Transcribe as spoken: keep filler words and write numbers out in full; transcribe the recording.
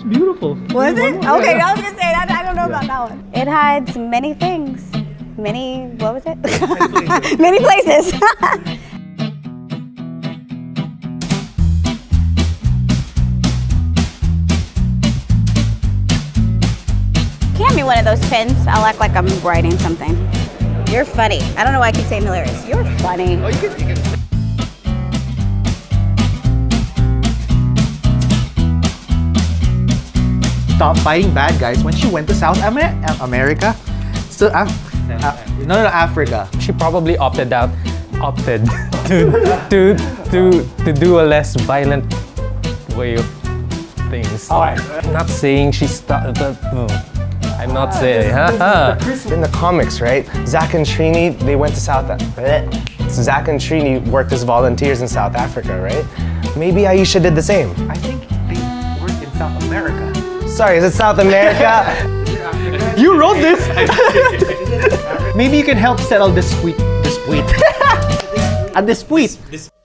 beautiful. Was it? More. Okay, Yeah. I was gonna say that. I don't know yeah. about that one. It hides many things. Many, what was it? Many places. Hand me one of those pens. I'll act like I'm writing something. You're funny. I don't know why I keep saying hilarious. You're funny. Oh, you can, you can. Stop fighting bad guys when she went to South Amer America. So, Af uh, no, no, Africa. She probably opted out, opted to to to to do a less violent way of things. All right. I'm not saying she started. No, I'm not saying. In the comics, right? Zack and Trini, they went to South. Zack and Trini worked as volunteers in South Africa, right? Maybe Aisha did the same. I think they worked in South America. Sorry, is it South America? You wrote this! Maybe you can help settle this dispute. Dispute. A dispute.